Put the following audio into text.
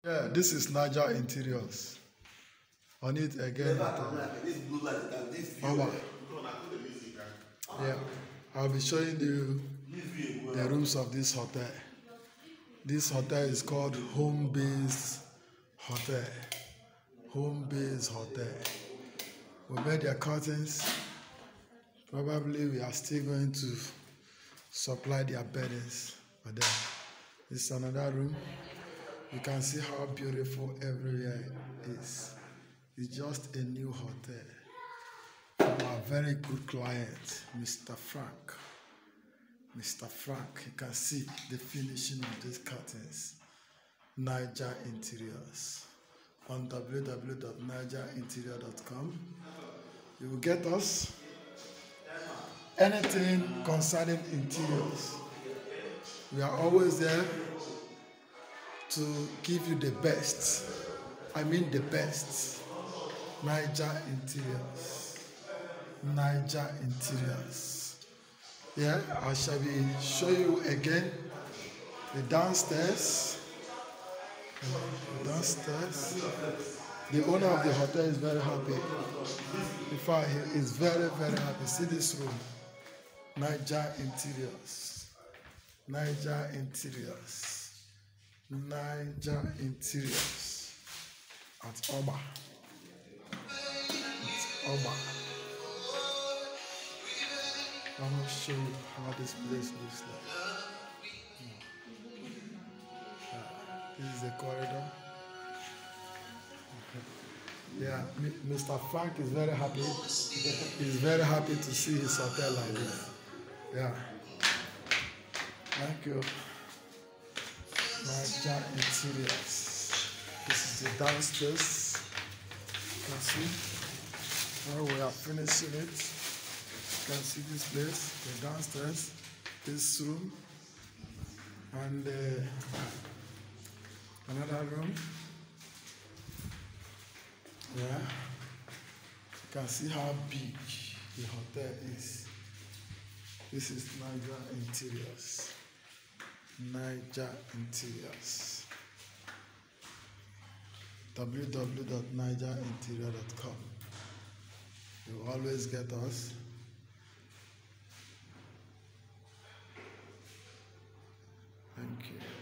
Yeah, this is Niger Interiors. On it again. Yeah, I'll be showing you the rooms of this hotel. This hotel is called Home Base Hotel. Home Base Hotel. We made their curtains. Probably we are still going to supply their beddings for them. This is another room. You can see how beautiful everywhere is. It's just a new hotel. Our very good client, Mr. Frank. Mr. Frank, you can see the finishing of these curtains. Niger Interiors. On www.nigerinterior.com, you will get us anything concerning interiors. We are always there to give you the best. I mean the best. Niger Interiors. Niger Interiors. Yeah, I shall be show you again the downstairs. The owner of the hotel is very happy. In fact, he is very, very happy. See this room. Niger Interiors. Niger Interiors. Niger Interiors. At Oba. I'm going to show you how this place looks like. This is the corridor. Yeah, Mr. Frank is very happy. He's very happy to see his hotel like this. Yeah. Thank you. Niger Interiors. This is the downstairs. You can see. Now we are finishing it. You can see this place, the downstairs, this room, and another room. Yeah. You can see how big the hotel is. This is Niger Interiors. Niger Interiors. www.nigerinterior.com. You always get us. Thank you.